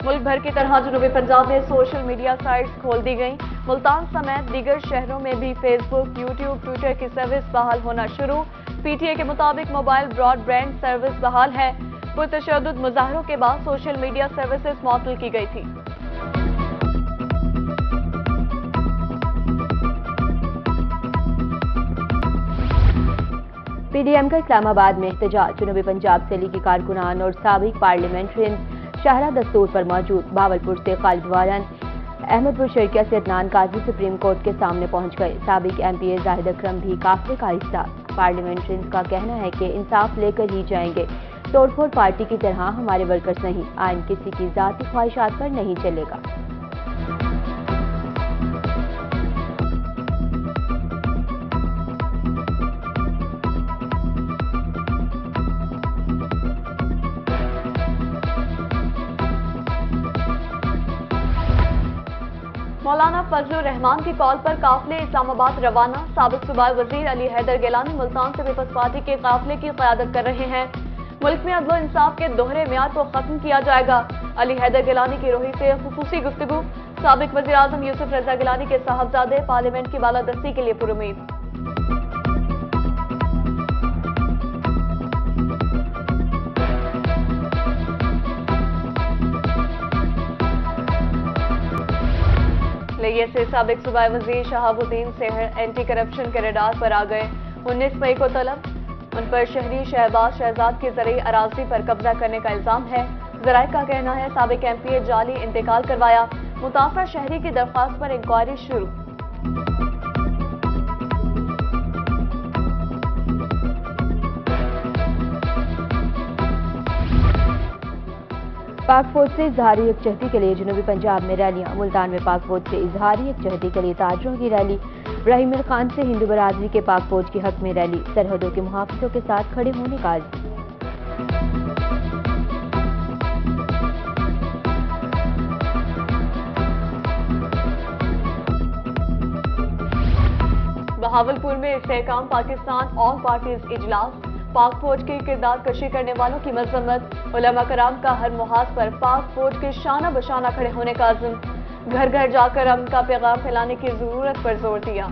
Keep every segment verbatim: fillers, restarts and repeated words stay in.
मुल्क भर की तरह जनूबी पंजाब में सोशल मीडिया साइट्स खोल दी गईं। मुल्तान समेत दीगर शहरों में भी फेसबुक, यूट्यूब, ट्विटर की सर्विस बहाल होना शुरू। पीटीए के मुताबिक मोबाइल ब्रॉडबैंड सर्विस बहाल है। पुरतशद्दुद मुजाहरों के बाद सोशल मीडिया सर्विसेज मुअत्तल की गई थी। पीडीएम का इस्लामाबाद में एहतजाज। जनूबी पंजाब से लीगी कारकुनान और साबिक पार्लियामेंट्रियन शाहरा दस्तूर पर मौजूद। बावलपुर से खालिद वारन, अहमदपुर शर्किया से अदनान काजी सुप्रीम कोर्ट के सामने पहुंच गए। साबिक एमपीए जाहिद अकरम भी काफिले का हिस्सा। पार्लियामेंट्रियन का कहना है कि इंसाफ लेकर ही जाएंगे। तोड़फोड़ पार्टी की तरह हमारे वर्कर्स नहीं, आइन किसी की जाती ख्वाहिशात पर नहीं चलेगा। मौलाना फजलुर रहमान की कॉल पर काफिले इस्लामाबाद रवाना। साबिक सूबाई वजीर अली हैदर गिलानी मुल्तान से पीपल्स पार्टी के काफिले की क़यादत कर रहे हैं। मुल्क में अदल इंसाफ के दोहरे म्यार को खत्म किया जाएगा। अली हैदर गिलानी की रोही से खुसूसी गुफ्तगू। साबिक वज़ीर आज़म यूसुफ रज़ा गिलानी के साहबजादे पार्लियामेंट की बालादस्ती के लिए पुरुमीद। लिये से साबिक सूबाई वजीर शहाबुद्दीन सेहर एंटी करप्शन के रडार पर आ गए। उन्नीस मई को तलब उन पर शहरी शहबाज शहजाद के जरिए अराजी पर कब्जा करने का इल्जाम है। जराये का कहना है साबिक एमपीए जाली इंतकाल करवाया। मुतासर शहरी की दरख्वास्त पर इंक्वायरी शुरू। पाक फौज से इजहारी यकजहती के लिए जनूबी पंजाब में रैलियां। मुल्तान में पाक फौज से इजहारी यकजहती के लिए ताजरों की रैली। इब्राहिम खान से हिंदू बरादरी के पाक फौज के हक में रैली। सरहदों के मुहाफिजों के साथ खड़े होने का आज़म। बहावलपुर में इस्तेहकाम पाकिस्तान ऑल पार्टीज इजलास। पाक फौज की किरदार कशी करने वालों की मजम्मत। उलमा कराम का हर मुहाज पर पाक फौज के शाना बशाना खड़े होने का आज़म। घर घर जाकर अमन का पैगाम फैलाने की जरूरत पर जोर दिया।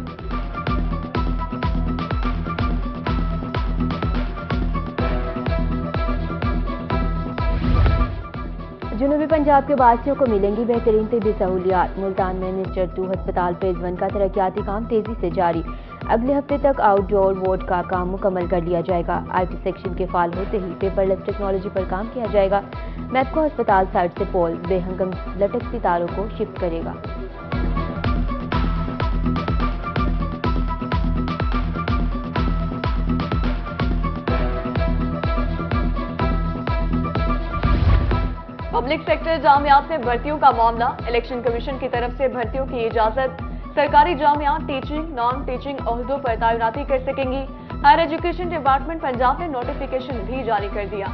जनूबी पंजाब के वासियों को मिलेंगी बेहतरीन तिब्बी सहूलियात। मुल्तान में मिस्टर टू अस्पताल फेज वन का तरक्याती काम तेजी से जारी। अगले हफ्ते तक आउटडोर वार्ड का काम मुकम्मल कर लिया जाएगा। आईटी सेक्शन के फाल होते ही पेपरलेस टेक्नोलॉजी पर काम किया जाएगा। मैपको अस्पताल साइड से पोल बेहंगम लटकती तारों को शिफ्ट करेगा। पब्लिक सेक्टर जामियात में भर्तियों का मामला। इलेक्शन कमीशन की तरफ से भर्तियों की इजाजत। सरकारी जामियात टीचिंग नॉन टीचिंग ओहदों पर तैनाती कर सकेंगी। हायर एजुकेशन डिपार्टमेंट पंजाब ने नोटिफिकेशन भी जारी कर दिया।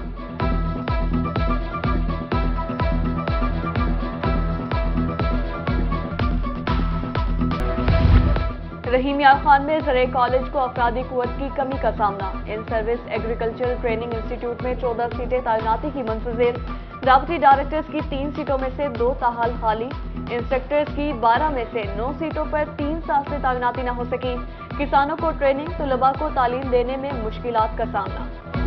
रहीम यार खान में ज़राए कॉलेज को अफरादी कुव्वत की कमी का सामना। In service agricultural training institute में चौदह सीटें तैनाती की मंतज़र। डाप्टी डायरेक्टर्स की तीन सीटों में से दो ताहाल खाली। इंस्ट्रक्टर्स की बारह में से नौ सीटों पर तीन साल से तैनाती न हो सकी। किसानों को ट्रेनिंग, तलबा को तालीम देने में मुश्किलात का सामना।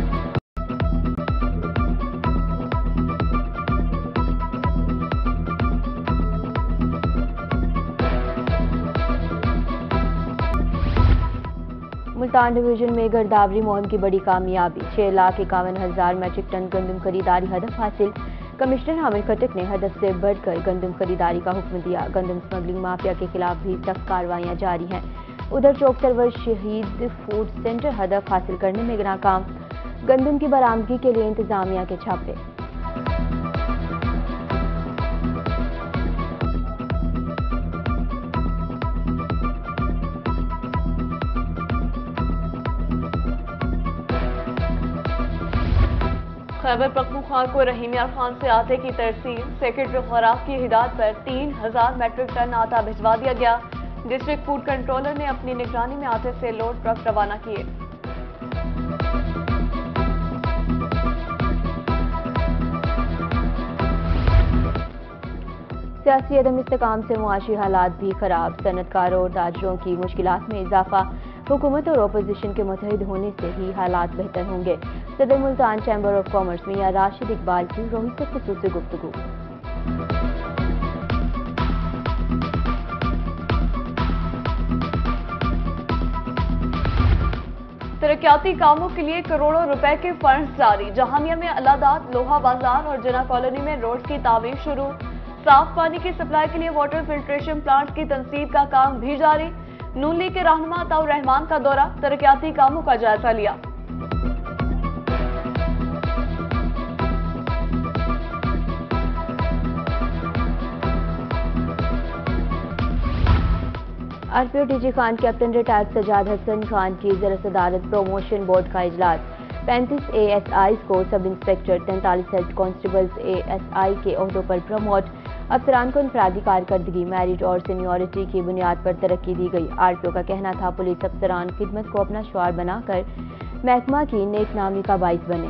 मुल्तान डिवीजन में गर्दावरी मुहिम की बड़ी कामयाबी। छह लाख इक्यावन हजार मैट्रिक टन गंदम खरीदारी हदफ हासिल। कमिश्नर हामिद खटक ने हदफ से बढ़कर गंदम खरीदारी का हुक्म दिया। गंदम स्मगलिंग माफिया के खिलाफ भी सख्त कार्रवाइयां जारी हैं। उधर चौक सरवर शहीद फूड सेंटर हदफ हासिल करने में नाकाम। गंदम की बरामदगी के लिए इंतजामिया के छापे। खैबर पख्तूनख्वा को रहीम यार खान से आटे की तरसील। सेक्रेटरी खुराक की हिदायत पर तीन हजार मैट्रिक टन आटा भिजवा दिया गया। डिस्ट्रिक्ट फूड कंट्रोलर ने अपनी निगरानी में आटे से लोड ट्रक रवाना किए। सियासी अदम इस्तेकाम से मुआशी हालात भी खराब, सनतकारों और ताजरों की मुश्किलात में इजाफा। हुकूमत और अपोजिशन के मुत्तहिद होने से ही हालात बेहतर होंगे। सदर Multan chamber of commerce Mian Rashid Iqbal की रोहित से खुसूसी गुफ्तगू। तरक्याती कामों के लिए करोड़ों रुपए के फंड्स जारी। जहानिया में अलादात, लोहा बाजार और जना कॉलोनी में रोड की तामीर शुरू। साफ पानी की सप्लाई के लिए वाटर फिल्ट्रेशन प्लांट की तनसीब का काम भी जारी। नून लीग के रहनुमा अताउर रहमान का दौरा, तरक्याती कामों का जायजा लिया। RPO DG Khan captain retired Sajjad Hassan Khan की ज़रा सदारत प्रोमोशन बोर्ड का इजलास। पैंतीस ए एस आई को सब इंस्पेक्टर, तैंतालीस head constables A S I के ओहदों पर प्रमोट। अफसरान को इनफरादी कारकर्दगी, मेरिट और सीनियरिटी की बुनियाद पर तरक्की दी गई। आरपीओ का कहना था पुलिस अफसरान खिदमत को अपना शुआर बनाकर महकमा की नेक नामी का बाइस बने।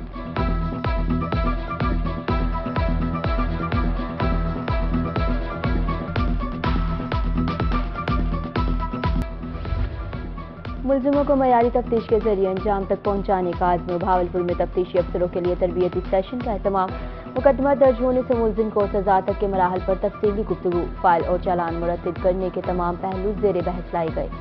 मुलजिमों को मयारी तफ्तीश के जरिए अंजाम तक पहुंचाने का आज़म। भावलपुर में तफ्तीशी अफसरों के लिए तरबियती सेशन का एहतमाम। मुकदमा दर्ज होने से मुलजिम को सजा तक के मराहल पर तफसीली गुफ्तगू। फाइल और चालान मुरतब करने के तमाम पहलू ज़ेरे बहस लाए गए।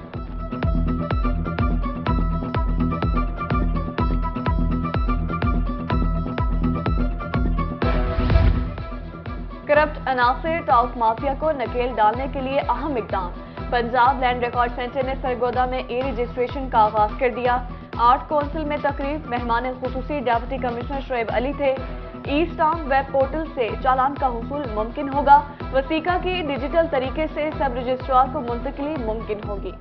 करप्ट अनासिर टाउट माफिया को नकेल डालने के लिए अहम इकदाम। पंजाब लैंड रिकॉर्ड सेंटर ने सरगोदा में ई रजिस्ट्रेशन का आगाज कर दिया। आर्ट काउंसिल में तकरीब, मेहमान खुसूसी डिप्टी कमिश्नर शुएब अली थे। ई स्टाम्प वेब पोर्टल से चालान का हुसूल मुमकिन होगा। वसीका की डिजिटल तरीके से सब रजिस्ट्रार को मुंतकिली मुमकिन होगी।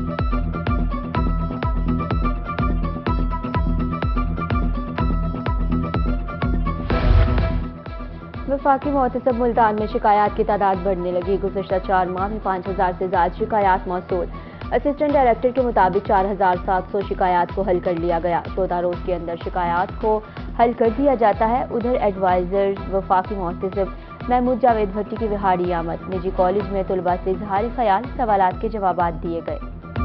वफाकी मोहतसब मुल्तान में शिकायत की तादाद बढ़ने लगी। गुज़श्ता चार माह में पाँच हजार से ज्यादा शिकायत मौसूल। असिस्टेंट डायरेक्टर के मुताबिक चार हजार सात सौ शिकायत को हल कर लिया गया। चौदह रोज के अंदर शिकायत को हल कर दिया जाता है। उधर एडवाइजर वफाकी मोहतसब महमूद जावेद भट्टी की विहाड़ी आमद। निजी कॉलेज में तलबा से इजहार ख्याल, सवालात के जवाबात दिए गए।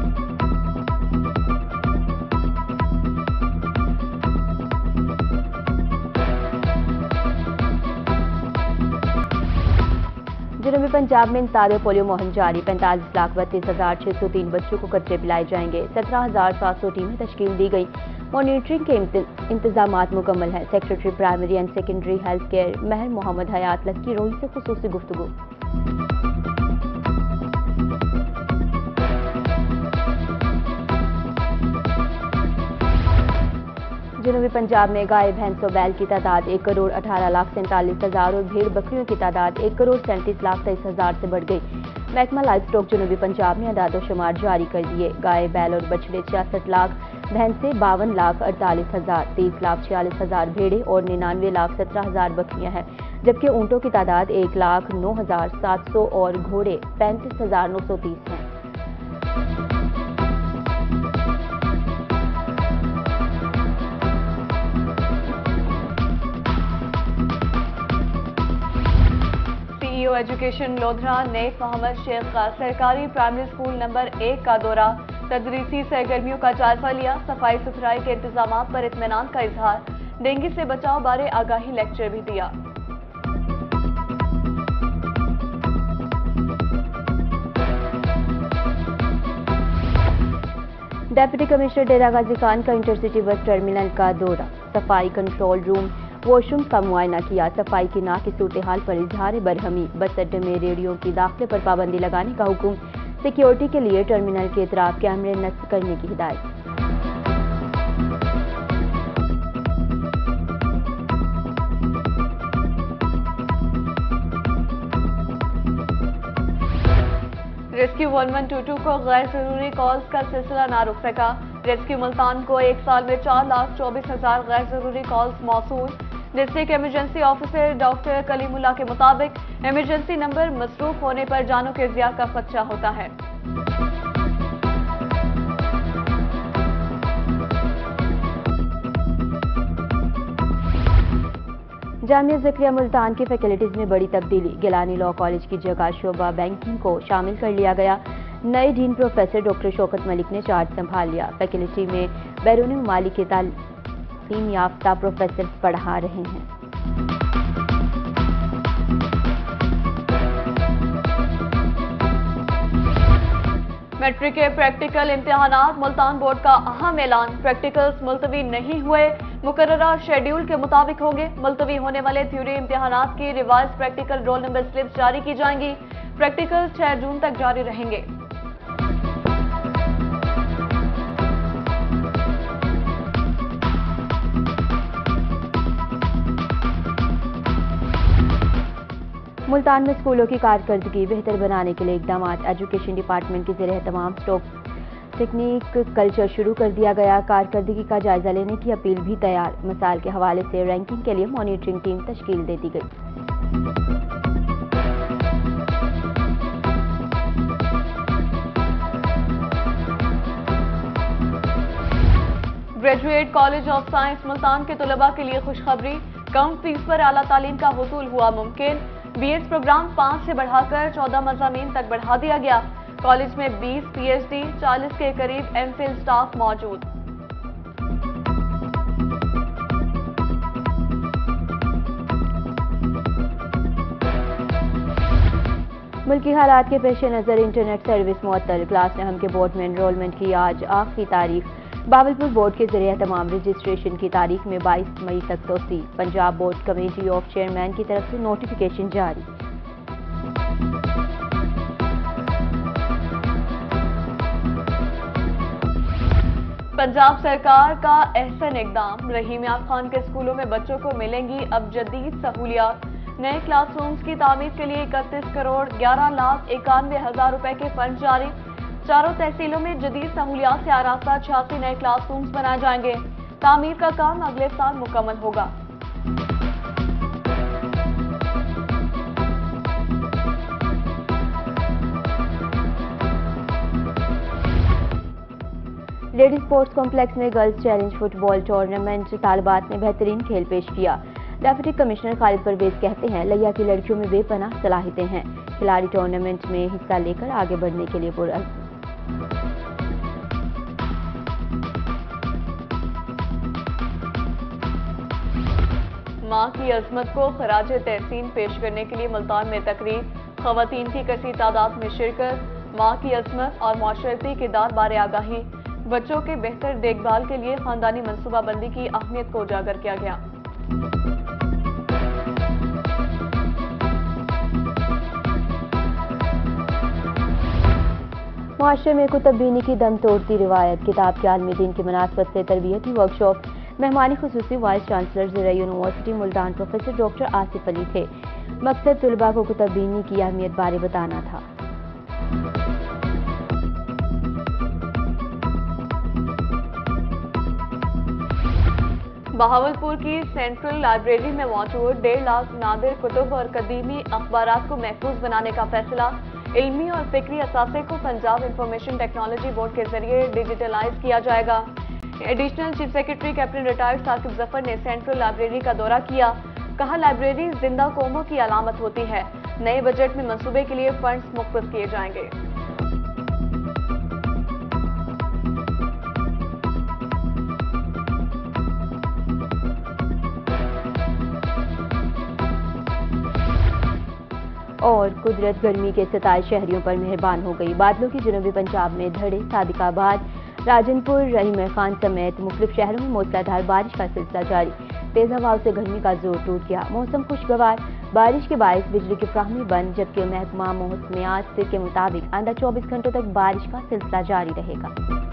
जनूबी पंजाब में इंसार पोलियो मुहिम जारी। पैंतालीस लाख बत्तीस हजार छह सौ तीन बच्चों को कच्चे पिलाए जाएंगे। सत्रह हजार सात सौ टीमें तश्कील दी गई। मॉनिटरिंग के इंतजामात मुकम्मल हैं। Secretary primary and secondary health care Mehr Mohammad Hayat लक्की रोही से खुसूसी गुफ्तगू। जनूबी पंजाब में गाय, भैंस और बैल की तादाद एक करोड़ अठारह लाख सैंतालीस हजार और भेड़ बकरियों की तादाद एक करोड़ सैंतीस लाख तेईस हजार से बढ़ गई। महकमा लाइफ स्टॉक जनूबी पंजाब ने अदाद शुमार जारी कर दिए। गाय, बैल और बछड़े छियासठ लाख, भैंसे बावन लाख अड़तालीस हजार, तीस लाख छियालीस हजार भेड़े और निन्यानवे लाख सत्रह हजार बकरियां हैं। जबकि ऊंटों की तादाद एक लाख नौ हजार सात सौ और घोड़े पैंतीस हजार नौ सौ तीस हैं। सीईओ एजुकेशन लोधरा नेक मोहम्मद शेख का सरकारी प्राइमरी स्कूल नंबर एक का दौरा, तदरीसी सरगर्मियों का जायजा लिया। सफाई सुथराई के इंतजाम पर इत्मीनान का इजहार। डेंगू से बचाव बारे आगाही लेक्चर भी दिया। डेप्यूटी कमिश्नर डेरा गाजी खान का इंटरसिटी बस टर्मिनल का दौरा। सफाई, कंट्रोल रूम, वॉशरूम का मुआयना किया। सफाई की ना की सूरत हाल पर इजहार बरहमी। बस अड्डे में रेडियो की दाखिले पर पाबंदी लगाने का हुक्म। सिक्योरिटी के लिए टर्मिनल के इतराफ कैमरे नस्ब करने की हिदायत। रेस्क्यू ग्यारह सौ बाईस को गैर जरूरी कॉल्स का सिलसिला ना रुक सका। रेस्क्यू मुल्तान को एक साल में चार लाख चौबीस हजार गैर जरूरी कॉल्स मौसूल। District emergency officer doctor Kalimullah के मुताबिक इमरजेंसी नंबर मसरूफ होने पर जानों के ज़िया का खदशा होता है। जामिया ज़करिया मुल्तान की फैकल्टीज में बड़ी तब्दीली। गिलानी लॉ कॉलेज की जगह शोबा बैंकिंग को शामिल कर लिया गया। नए dean professor doctor Shaukat Malik ने चार्ज संभाल लिया। फैकल्टी में बैरून ममालिक के तालीम याफ्ता प्रोफेसर पढ़ा रहे हैं। मैट्रिक के प्रैक्टिकल इम्तिहानात मुल्तान बोर्ड का अहम ऐलान। प्रैक्टिकल्स मुलतवी नहीं हुए, मुकर्ररा शेड्यूल के मुताबिक होंगे। मुलतवी होने वाले थ्योरी इम्तिहानात की revise practical roll number slips जारी की जाएंगी। प्रैक्टिकल्स छह जून तक जारी रहेंगे। मुल्तान में स्कूलों की कारकर्दगी बेहतर बनाने के लिए इकदाम। एजुकेशन डिपार्टमेंट के ज़रिए तमाम स्टॉक टेक्निक कल्चर शुरू कर दिया गया। कारकर्दगी का जायजा लेने की अपील भी तैयार। मसाइल के हवाले से रैंकिंग के लिए मॉनिटरिंग टीम तश्कील दे दी गई। Graduate college of science Multan के तलबा के लिए खुशखबरी। कम फीस पर आला तालीम का हुसूल हुआ मुमकिन। बीएड प्रोग्राम पाँच से बढ़ाकर चौदह मज़ामीन तक बढ़ा दिया गया। कॉलेज में बीस पीएचडी, चालीस के करीब एमफिल स्टाफ मौजूद। मुल्की हालात के पेश नज़र इंटरनेट सर्विस मुअत्तल। क्लास नहम के बोर्ड में एनरोलमेंट की आज आखिरी तारीख। बावलपुर बोर्ड के जरिए तमाम रजिस्ट्रेशन की तारीख में बाईस मई तक तोसी। Punjab board committee of chairman की तरफ से नोटिफिकेशन जारी। पंजाब सरकार का अहसन इकदाम। रहीम यार खान के स्कूलों में बच्चों को मिलेंगी अब जदीद सहूलियात। नए क्लासरूम्स की तामीर के लिए इकतीस करोड़ ग्यारह लाख इक्यानवे हजार रुपए के फंड जारी। चारों तहसीलों में जदीद सहूलियात से आरास्ता छियासी नए क्लासरूम्स बनाए जाएंगे। तामीर का काम अगले साल मुकम्मल होगा। लेडी स्पोर्ट्स कॉम्प्लेक्स में गर्ल्स चैलेंज फुटबॉल टूर्नामेंट। तालिबात ने बेहतरीन खेल पेश किया। डेप्यूटी कमिश्नर खालिद परवेज कहते हैं लिया की लड़कियों में बेपनाह सलाहियतें हैं। खिलाड़ी टूर्नामेंट में हिस्सा लेकर आगे बढ़ने के लिए पुरअज़्म। माँ की अजमत को खराज तहसीन पेश करने के लिए मुल्तान में तकरीब। खवातीन की कसी तादाद में शिरकत। माँ की अजमत और माशरती किरदार बारे आगाही। बच्चों के बेहतर देखभाल के लिए खानदानी मनसूबाबंदी की अहमियत को उजागर किया गया। मुआशरे में कुतुबीनी की दम तोड़ती रिवायत। किताब के आलमी दिन की मुनासबत से तरबियती वर्कशॉप। मेहमानी खुसूसी vice chancellor Zakariya university Multan professor doctor Asif Ali थे। मकसद तलबा को कुतुबीनी की अहमियत बारे बताना था। बहावलपुर की सेंट्रल लाइब्रेरी में मौजूद डेढ़ लाख नादिर कुतुब और कदीमी अखबारात को महफूज बनाने का फैसला। इल्मी और फिक्री असासे को पंजाब इंफॉर्मेशन टेक्नोलॉजी बोर्ड के जरिए डिजिटलाइज किया जाएगा। Additional chief secretary captain retired Saqib Zafar ने सेंट्रल लाइब्रेरी का दौरा किया। कहा लाइब्रेरी जिंदा कौमों की अलामत होती है। नए बजट में मंसूबे के लिए फंड्स मुख्तस किए जाएंगे। और कुदरत गर्मी के सताए शहरियों पर मेहरबान हो गई। बादलों की जनूबी पंजाब में धड़े। सादिकाबाद, राजनपुर, रहीम खान समेत मुख्तलिफ शहरों में मूसलाधार बारिश का सिलसिला जारी। तेज हवाओं से गर्मी का जोर टूट गया। मौसम खुशगवार। बारिश के बायस बिजली की फ्राहमी बंद, जबकि महकमा मौसमियात के मुताबिक आइंदा चौबीस घंटों तक बारिश का सिलसिला जारी रहेगा।